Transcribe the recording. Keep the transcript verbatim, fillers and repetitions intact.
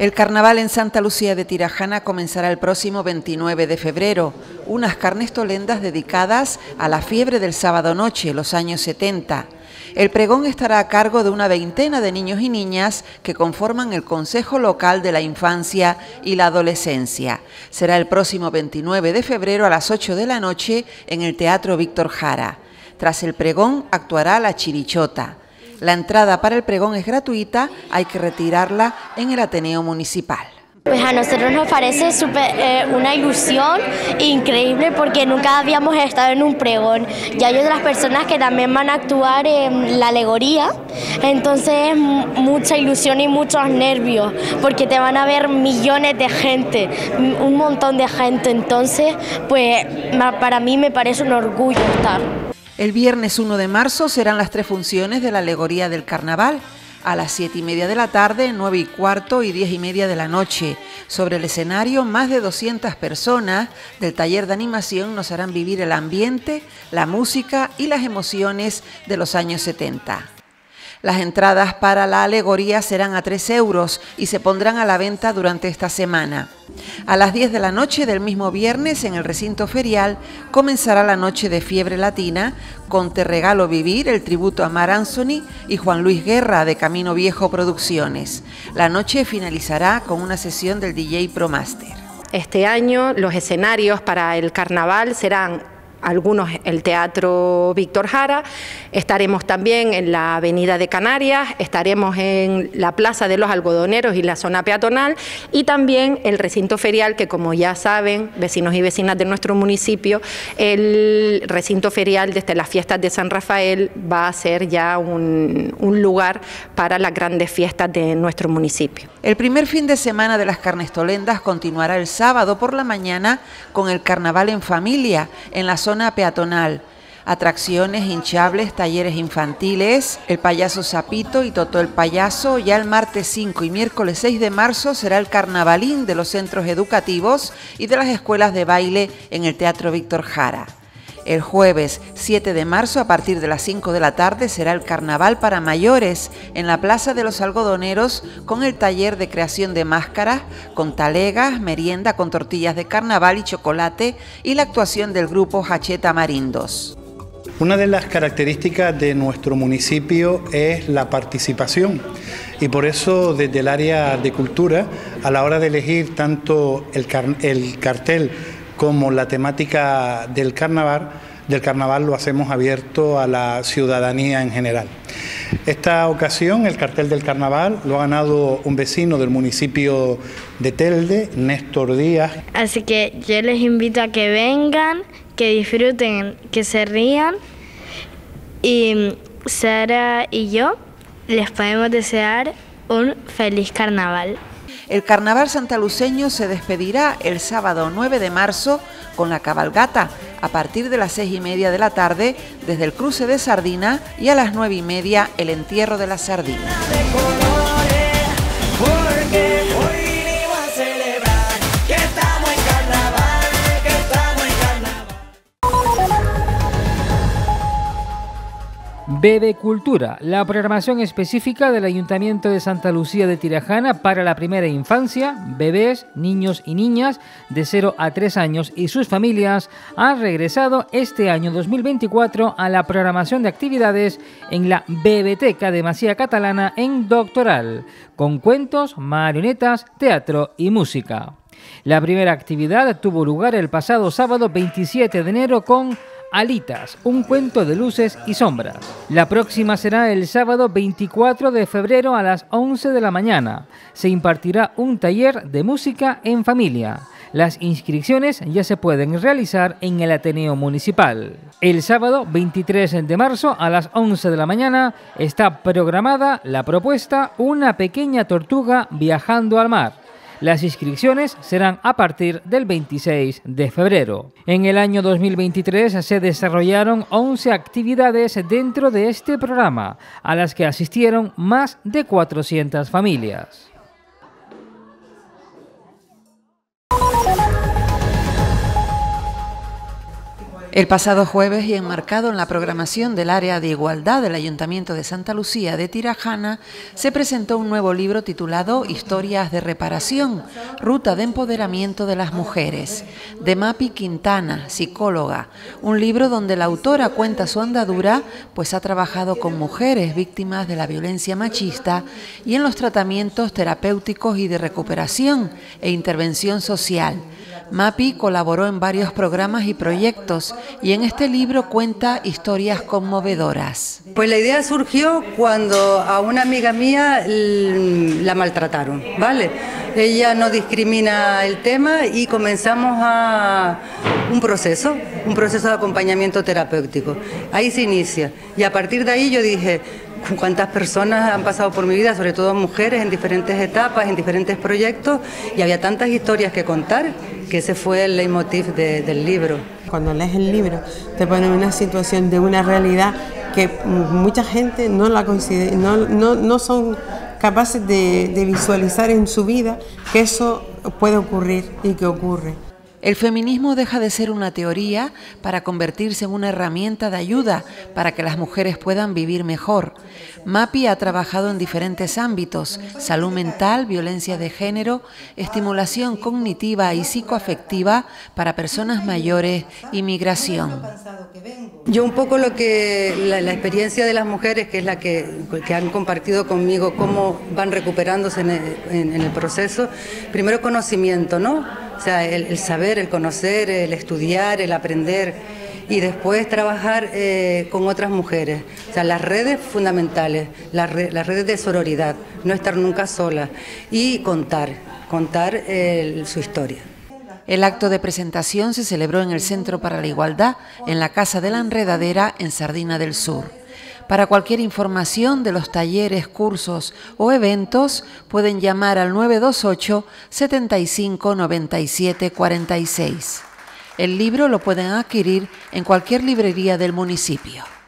El carnaval en Santa Lucía de Tirajana comenzará el próximo veintinueve de febrero, unas carnestolendas dedicadas a la fiebre del sábado noche, los años setenta. El pregón estará a cargo de una veintena de niños y niñas que conforman el Consejo Local de la Infancia y la Adolescencia. Será el próximo veintinueve de febrero a las ocho de la noche en el Teatro Víctor Jara. Tras el pregón actuará la chirichota. La entrada para el pregón es gratuita, hay que retirarla en el Ateneo Municipal. Pues a nosotros nos parece super, eh, una ilusión increíble porque nunca habíamos estado en un pregón. Y hay otras personas que también van a actuar en la alegoría, entonces mucha ilusión y muchos nervios porque te van a ver millones de gente, un montón de gente, entonces pues para mí me parece un orgullo estar. El viernes uno de marzo serán las tres funciones de la alegoría del carnaval. A las siete y media de la tarde, nueve y cuarto y diez y media de la noche. Sobre el escenario, más de doscientas personas del taller de animación nos harán vivir el ambiente, la música y las emociones de los años setenta. Las entradas para la alegoría serán a tres euros y se pondrán a la venta durante esta semana. A las diez de la noche del mismo viernes, en el recinto ferial, comenzará la noche de fiebre latina con Te Regalo Vivir, el tributo a Mar Anthony y Juan Luis Guerra de Camino Viejo Producciones. La noche finalizará con una sesión del D J ProMaster. Este año los escenarios para el carnaval serán algunos el Teatro Víctor Jara, estaremos también en la Avenida de Canarias, estaremos en la Plaza de los Algodoneros y la zona peatonal y también el recinto ferial que, como ya saben, vecinos y vecinas de nuestro municipio, el recinto ferial desde las fiestas de San Rafael va a ser ya un, un lugar para las grandes fiestas de nuestro municipio. El primer fin de semana de las carnestolendas continuará el sábado por la mañana con el carnaval en familia en la zona peatonal. Atracciones, hinchables, talleres infantiles, el payaso Sapito y Totó el payaso. Ya el martes cinco y miércoles seis de marzo será el carnavalín de los centros educativos y de las escuelas de baile en el Teatro Víctor Jara. El jueves siete de marzo a partir de las cinco de la tarde será el carnaval para mayores en la Plaza de los Algodoneros con el taller de creación de máscaras, con talegas, merienda con tortillas de carnaval y chocolate y la actuación del grupo Hacheta Marindos. Una de las características de nuestro municipio es la participación y por eso desde el área de cultura, a la hora de elegir tanto el, car el cartel como la temática del carnaval, del carnaval lo hacemos abierto a la ciudadanía en general. Esta ocasión el cartel del carnaval lo ha ganado un vecino del municipio de Telde, Néstor Díaz. Así que yo les invito a que vengan, que disfruten, que se rían y Sara y yo les podemos desear un feliz carnaval. El carnaval santaluceño se despedirá el sábado nueve de marzo con la cabalgata a partir de las seis y media de la tarde desde el cruce de Sardina y a las nueve y media el entierro de la sardina. Bebe Cultura, la programación específica del Ayuntamiento de Santa Lucía de Tirajana para la primera infancia, bebés, niños y niñas de cero a tres años y sus familias, ha regresado este año dos mil veinticuatro a la programación de actividades en la Bebeteca de Masía Catalana en Doctoral, con cuentos, marionetas, teatro y música. La primera actividad tuvo lugar el pasado sábado veintisiete de enero con Alitas, un cuento de luces y sombras. La próxima será el sábado veinticuatro de febrero a las once de la mañana. Se impartirá un taller de música en familia. Las inscripciones ya se pueden realizar en el Ateneo Municipal. El sábado veintitrés de marzo a las once de la mañana está programada la propuesta Una pequeña tortuga viajando al mar. Las inscripciones serán a partir del veintiséis de febrero. En el año dos mil veintitrés se desarrollaron once actividades dentro de este programa, a las que asistieron más de cuatrocientas familias. El pasado jueves, y enmarcado en la programación del área de igualdad del Ayuntamiento de Santa Lucía de Tirajana, se presentó un nuevo libro titulado Historias de reparación, ruta de empoderamiento de las mujeres, de Mapi Quintana, psicóloga, un libro donde la autora cuenta su andadura, pues ha trabajado con mujeres víctimas de la violencia machista y en los tratamientos terapéuticos y de recuperación e intervención social. Mapi colaboró en varios programas y proyectos y en este libro cuenta historias conmovedoras. Pues la idea surgió cuando a una amiga mía la maltrataron, ¿vale? Ella no discrimina el tema y comenzamos a un proceso, un proceso de acompañamiento terapéutico. Ahí se inicia y a partir de ahí yo dije, cuántas personas han pasado por mi vida, sobre todo mujeres en diferentes etapas, en diferentes proyectos, y había tantas historias que contar que ese fue el leitmotiv de, del libro. Cuando lees el libro te pone en una situación de una realidad que mucha gente no la considera, no, no, no son capaces de, de visualizar en su vida que eso puede ocurrir y que ocurre. El feminismo deja de ser una teoría para convertirse en una herramienta de ayuda para que las mujeres puedan vivir mejor. Mapi ha trabajado en diferentes ámbitos: salud mental, violencia de género, estimulación cognitiva y psicoafectiva para personas mayores y migración. Yo un poco lo que la, la experiencia de las mujeres, que es la que, que han compartido conmigo, cómo van recuperándose en el, en, en el proceso. Primero conocimiento, ¿no? O sea, el, el saber, el conocer, el estudiar, el aprender y después trabajar eh, con otras mujeres. O sea, las redes fundamentales, las, re, las redes de sororidad, no estar nunca sola y contar, contar eh, su historia. El acto de presentación se celebró en el Centro para la Igualdad, en la Casa de la Enredadera, en Sardina del Sur. Para cualquier información de los talleres, cursos o eventos, pueden llamar al nueve dos ocho, setenta y cinco, noventa y siete, cuarenta y seis. El libro lo pueden adquirir en cualquier librería del municipio.